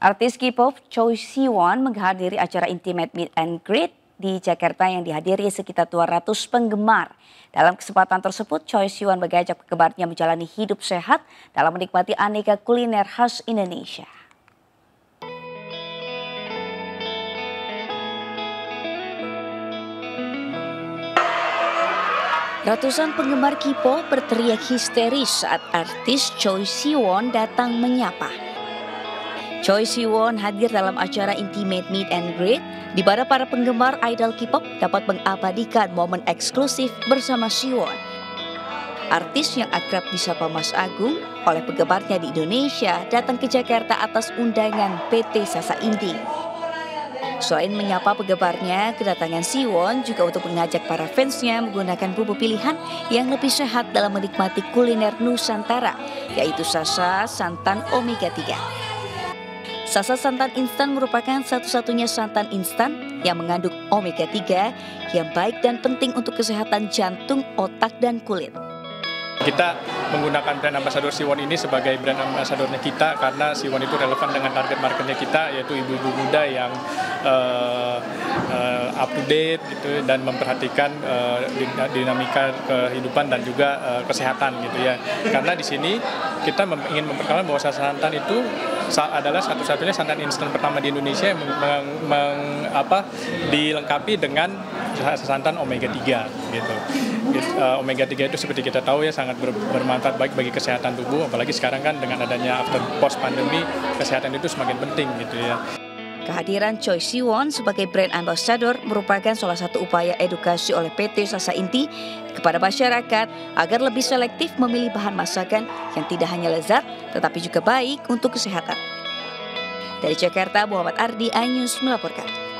Artis K-pop Choi Siwon menghadiri acara Intimate Meet and Greet di Jakarta yang dihadiri sekitar 200 penggemar. Dalam kesempatan tersebut, Choi Siwon mengajak penggemarnya menjalani hidup sehat dalam menikmati aneka kuliner khas Indonesia. Ratusan penggemar K-pop berteriak histeris saat artis Choi Siwon datang menyapa. Choi Siwon hadir dalam acara Intimate Meet and Greet di mana para penggemar idol K-pop dapat mengabadikan momen eksklusif bersama Siwon. Artis yang akrab disapa Mas Agung oleh penggemarnya di Indonesia datang ke Jakarta atas undangan PT Sasa Inti. Selain menyapa penggemarnya, kedatangan Siwon juga untuk mengajak para fansnya menggunakan bumbu pilihan yang lebih sehat dalam menikmati kuliner Nusantara, yaitu Sasa Santan Omega 3. Sasa santan instan merupakan satu-satunya santan instan yang mengandung omega 3 yang baik dan penting untuk kesehatan jantung, otak, dan kulit. Kita menggunakan brand ambassador Siwon ini sebagai brand ambassadornya kita karena Siwon itu relevan dengan target marketnya kita, yaitu ibu-ibu muda yang up to date gitu dan memperhatikan dinamika kehidupan dan juga kesehatan gitu ya. Karena di sini kita ingin memperkenalkan bahwa Sasa santan itu adalah satu-satunya santan instan pertama di Indonesia yang dilengkapi dengan santan omega 3 gitu. Omega 3 itu seperti kita tahu ya sangat bermanfaat baik bagi kesehatan tubuh, apalagi sekarang kan dengan adanya post pandemi kesehatan itu semakin penting gitu ya. Kehadiran Choi Siwon sebagai brand ambassador merupakan salah satu upaya edukasi oleh PT Sasa Inti kepada masyarakat agar lebih selektif memilih bahan masakan yang tidak hanya lezat tetapi juga baik untuk kesehatan. Dari Jakarta, Muhammad Ardi, iNews melaporkan.